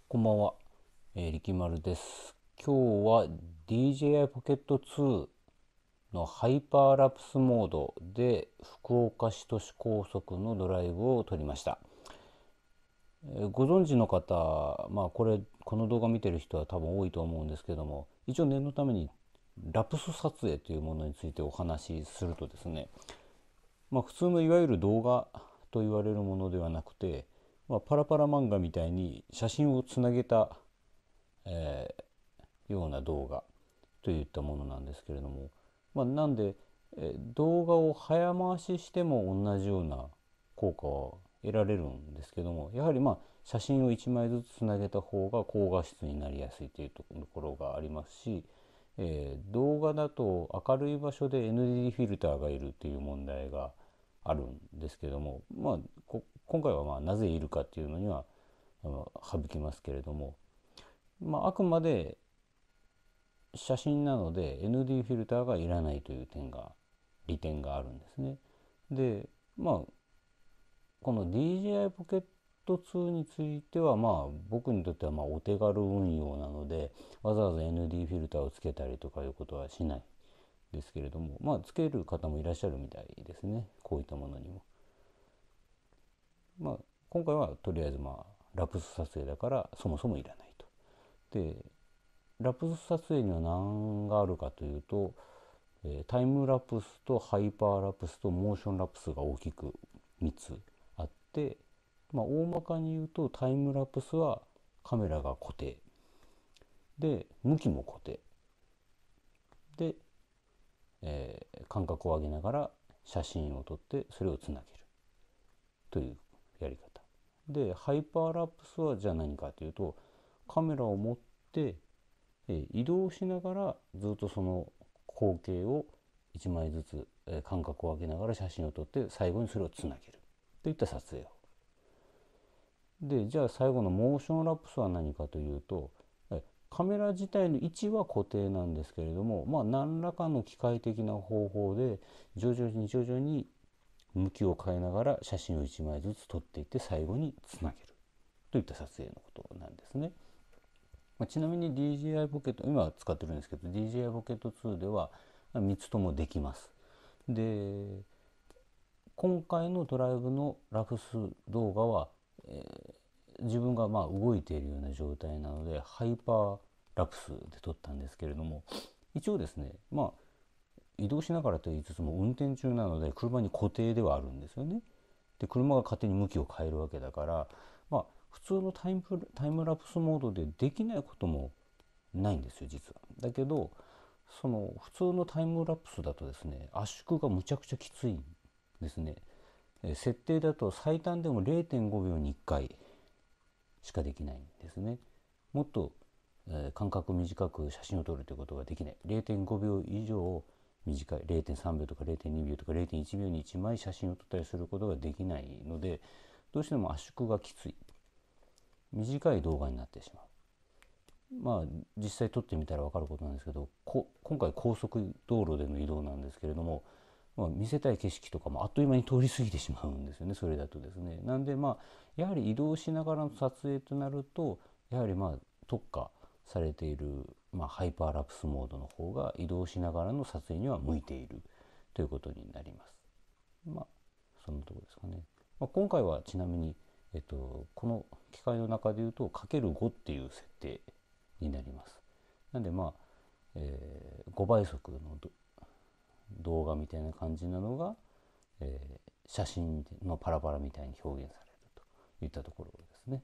こんばんは、力丸です。今日は DJI Pocket 2のハイパーラプスモードで福岡市都市高速のドライブを撮りました。ご存知の方、この動画見てる人は多分多いと思うんですけども、一応念のためにラプス撮影というものについてお話しするとですね、普通のいわゆる動画と言われるものではなくて、パラパラ漫画みたいに写真をつなげた、えような動画といったものなんですけれども、なんで、動画を早回ししても同じような効果は得られるんですけども、やはり写真を1枚ずつつなげた方が高画質になりやすいというところがありますし、動画だと明るい場所で ND フィルターがいるという問題があるんですけども、今回はなぜいるかっていうのには省きますけれども、あくまで写真なので ND フィルターがいらないという利点があるんですね。で、この DJI ポケット2については僕にとってはお手軽運用なので、わざわざ ND フィルターをつけたりとかいうことはしないですけれども、つける方もいらっしゃるみたいですね、こういったものにも。今回はとりあえずラプス撮影だからそもそもいらないと。で、ラプス撮影には何があるかというと、タイムラプスとハイパーラプスとモーションラプスが大きく3つあって、大まかに言うとタイムラプスはカメラが固定で、向きも固定で、間隔を上げながら写真を撮ってそれをつなげるというやり方で、ハイパーラプスはじゃあ何かというと、カメラを持って移動しながらずっとその光景を1枚ずつ間隔を空けながら写真を撮って最後にそれをつなげるといった撮影を。で、じゃあ最後のモーションラプスは何かというと、カメラ自体の位置は固定なんですけれども、何らかの機械的な方法で徐々に向きを変えながら写真を1枚ずつ撮っていって最後につなげるといった撮影のことなんですね。ちなみに DJI ポケット、今使ってるんですけど DJI ポケット2では3つともできます。で、今回のドライブのラプス動画は、自分が動いているような状態なのでハイパーラプスで撮ったんですけれども、一応ですね、移動しながらと言いつつも運転中なので車に固定ではあるんですよね。で、車が勝手に向きを変えるわけだから、普通のタイムラプスモードでできないこともないんですよ、実は。だけど、その普通のタイムラプスだとですね、圧縮がむちゃくちゃきついんですね。設定だと最短でも0.5秒に1回しかできないんですね。もっと、間隔短く写真を撮るということができない。0.5秒以上短い、0.3秒とか0.2秒とか0.1秒に1枚写真を撮ったりすることができないので、どうしても圧縮がきつい、短い動画になってしまう。実際撮ってみたら分かることなんですけど、今回高速道路での移動なんですけれども、見せたい景色とかもあっという間に通り過ぎてしまうんですよね、それだとですね。なんでやはり移動しながらの撮影となると、やはり特化されている、ハイパーラプスモードの方が移動しながらの撮影には向いているということになります。そのところですかね。今回はちなみに、この機械の中でいうと ×5 っていう設定になります。なんで5倍速の動画みたいな感じなのが、写真のパラパラみたいに表現されるといったところですね。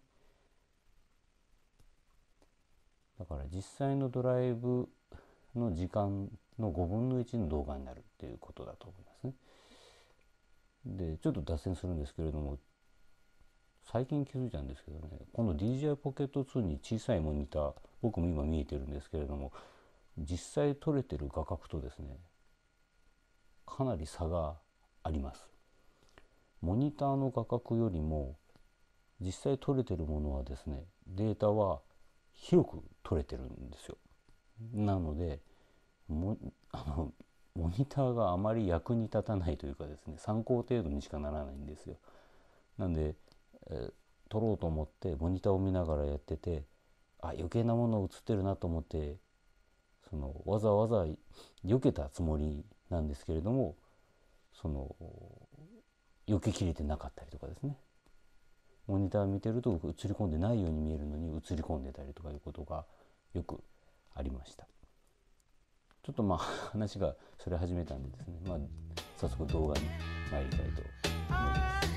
だから実際のドライブの時間の5分の1の動画になるっていうことだと思いますね。で、ちょっと脱線するんですけれども、最近気づいたんですけどね、この DJI Pocket 2に小さいモニター、僕も今見えてるんですけれども、実際撮れてる画角とですね、かなり差があります。モニターの画角よりも実際撮れてるものはですね、データは広く撮れてるんですよ。なのでモモニターがあまり役に立たないというかですね、参考程度にしかならないんですよ。なんで、撮ろうと思ってモニターを見ながらやってて、 余計なもの映ってるなと思ってわざわざ避けたつもりなんですけれども、避けきれてなかったりとかですね、モニター見てると映り込んでないように見えるのに映り込んでたりとかいうことがよくありました。ちょっと話がそれ始めたんでですね、早速動画に参りたいと思います。